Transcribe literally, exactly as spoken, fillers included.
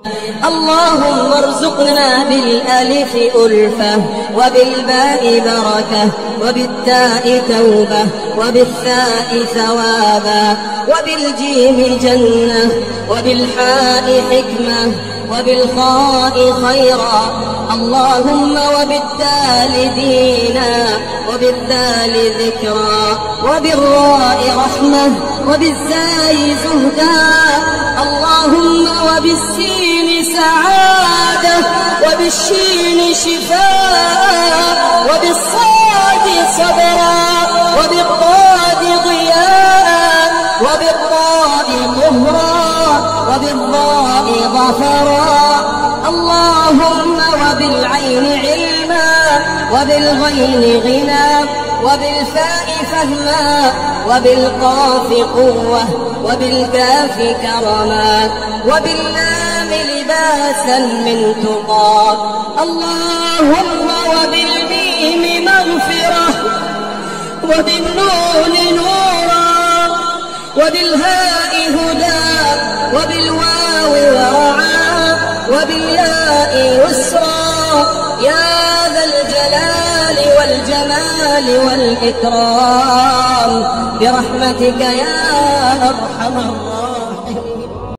اللهم ارزقنا بالألف ألفة، وبالباء بركة، وبالتاء توبة، وبالثاء ثوابا، وبالجيم جنة، وبالحاء حكمة، وبالخاء خيرا. اللهم وبالدال دينا، وبالذال ذكرا، وبالراء رحمة، وبالزاي زهدا. اللهم وبالسين سعادة، وبالشين شفاء، وبالصاد صبرا، وبالضاد ضياء، وبالطاء طهرا، وبالضاء ظفرا. اللهم وبالعين علما، وبالغين غنى، وبالفاء فهما، وبالقاف قوة، وبالكاف كرما، وباللام لباسا من تقى. اللهم وبالميم مغفرة، وبالنون نورا، وبالهاء هدى، وبالواو ورعا، وبالياء يسرا. يا ذا الجلال والجمال والإكرام، برحمتك يا أرحم الراحمين.